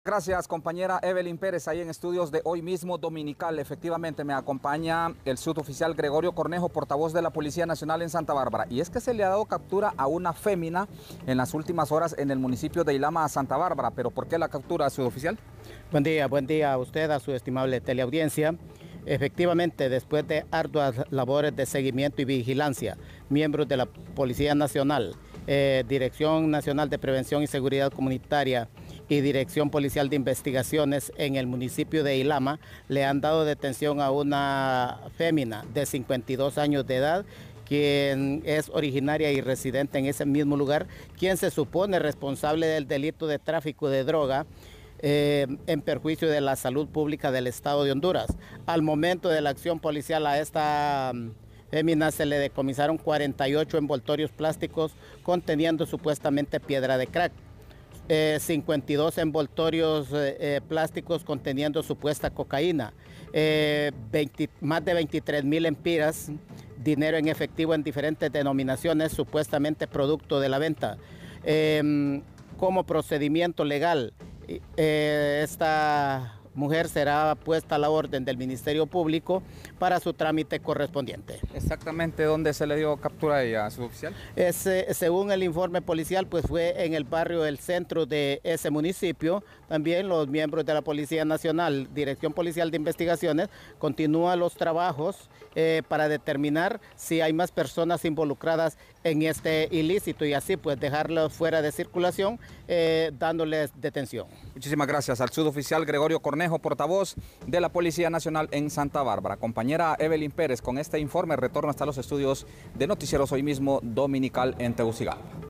Gracias, compañera Evelyn Pérez, ahí en estudios de Hoy Mismo Dominical. Efectivamente, me acompaña el suboficial Gregorio Cornejo, portavoz de la Policía Nacional en Santa Bárbara. Y es que se le ha dado captura a una fémina en las últimas horas en el municipio de Ilama, Santa Bárbara. ¿Pero por qué la captura, suboficial? Buen día a usted, a su estimable teleaudiencia. Efectivamente, después de arduas labores de seguimiento y vigilancia, miembros de la Policía Nacional, Dirección Nacional de Prevención y Seguridad Comunitaria y Dirección Policial de Investigaciones en el municipio de Ilama, le han dado detención a una fémina de 52 años de edad, quien es originaria y residente en ese mismo lugar, quien se supone responsable del delito de tráfico de droga, en perjuicio de la salud pública del Estado de Honduras. Al momento de la acción policial a esta fémina se le decomisaron 48 envoltorios plásticos conteniendo supuestamente piedra de crack, 52 envoltorios plásticos conteniendo supuesta cocaína, más de 23,000 empiras, dinero en efectivo en diferentes denominaciones, supuestamente producto de la venta. Como procedimiento legal, esta mujer será puesta a la orden del Ministerio Público para su trámite correspondiente. ¿Exactamente dónde se le dio captura a ella, suboficial? Según el informe policial, pues fue en el barrio del centro de ese municipio. También los miembros de la Policía Nacional, Dirección Policial de Investigaciones, continúan los trabajos para determinar si hay más personas involucradas en este ilícito y así pues dejarlos fuera de circulación, dándoles detención. Muchísimas gracias al suboficial Gregorio Cornejo, portavoz de la Policía Nacional en Santa Bárbara. Compañera Evelyn Pérez, con este informe retorno hasta los estudios de Noticieros Hoy Mismo Dominical en Tegucigalpa.